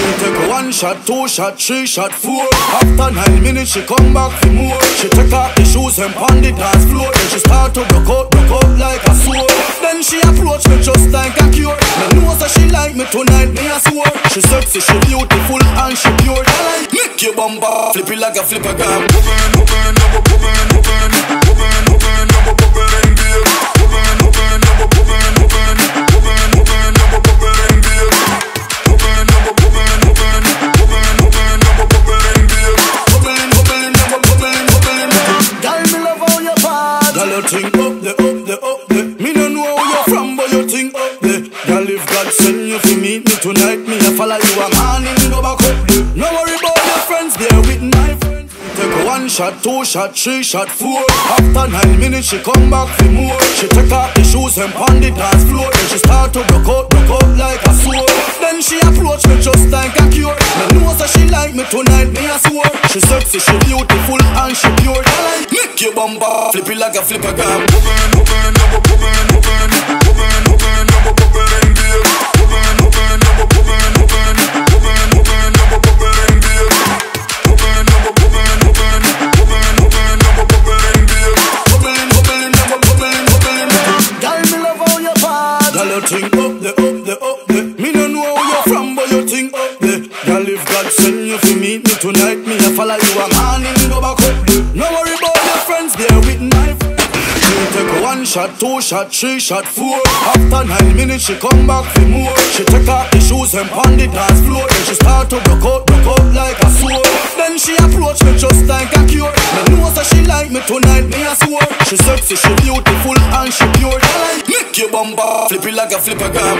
Take 1 shot, 2 shot, 3 shot, 4. After 9 minutes she come back for more. She take off the shoes and pound the dance floor. Then she start to broke out like a sword. Then she approach me just like a cure. Me know that she like me tonight, me a swore. She sexy, she beautiful and she pure. I like make your bumper flip it like a flipper gun. Think up there. Me don't know where you're from, but you think up there. Girl, if God send you to meet me tonight, me a follow you a morning, go back up there. No worry about your friends, they're with my friends. Take 1 shot, 2 shot, 3 shot, 4. After 9 minutes she come back for more. She take off the shoes and pound the dance floor. Then she start to broke out like a sword. Then she approach me just like a cure. Me know that she like me tonight, me a swore. She sexy, she beautiful and she pure. I like make your bumper flip it like a flipper gun. Think up there. Me don't know where you're from, but you think up there. Girl, if God send you to meet me tonight, me a follow you a morning, go back up there. No worry about your friends, they're with my friends. Take 1 shot, 2 shot, 3 shot, 4. After 9 minutes she come back for more. She take off the shoes and pound the dance floor. Then she start to broke out like a sword. Then she approach me just like a cure. Me know that she like me tonight, me a swore. She sexy, she beautiful and she pure. I like make your bumper flip it like a flipper gun.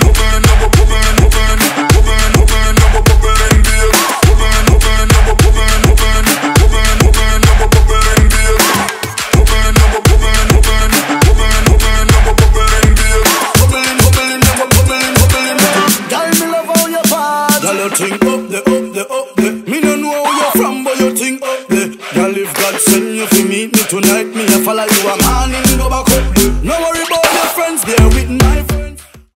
Think up there. Me don't know where you're from, but you think up there. Girl, if God send you to meet me tonight, me a follow you a